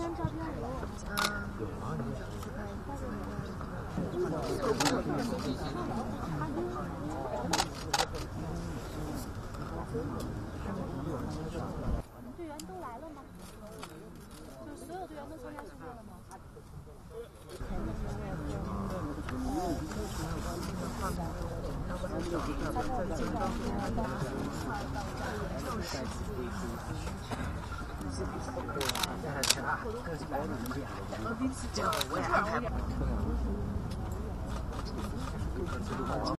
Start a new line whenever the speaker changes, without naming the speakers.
队员都来了吗？就是所有队员都参加训练了吗？
这个我也安排。